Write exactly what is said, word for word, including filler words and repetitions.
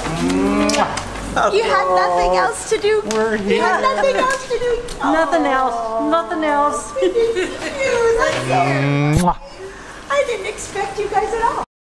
You had nothing else to do. We're here. You had nothing else to do. Nothing else. Nothing else. I didn't expect you guys at all.